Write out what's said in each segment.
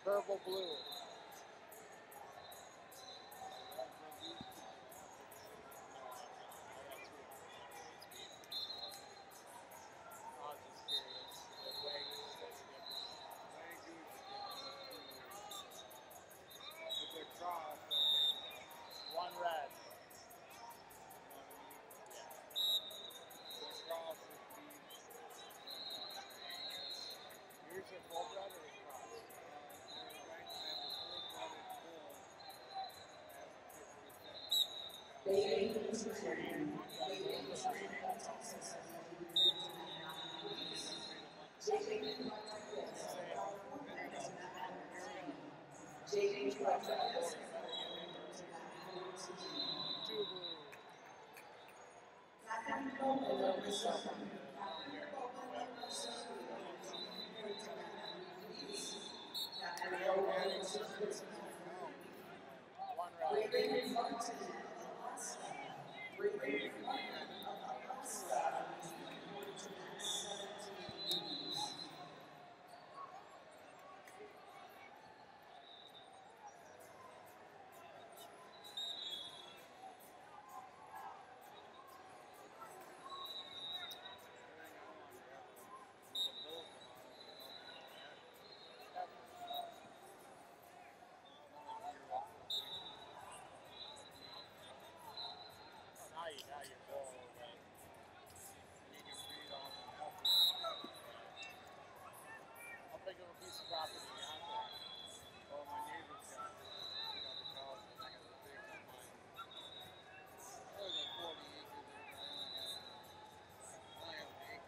Purple blue. One red. Yours are full red or cross? Two one red. Now you're full. I'll pick up a piece of property out there. Oh, my neighbor's got the cows, and I got the big on mine. Oh, the 40 acres. I have an acre.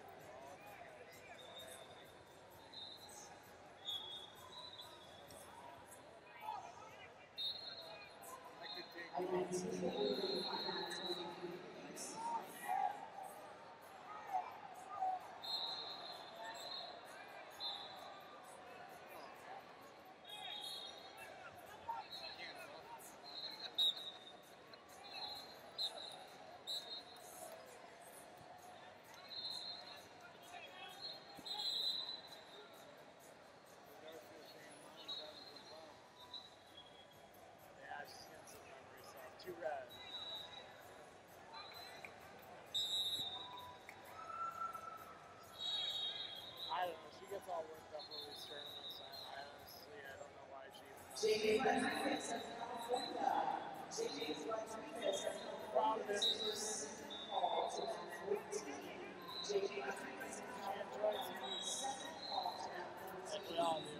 I could take two red. I don't know. She gets all worked up over these tournaments. I honestly, I don't know why she. JJ Rodriguez of California. JJ Rodriguez of California. Call to number 14. JJ Rodriguez of California. Second call to number 14.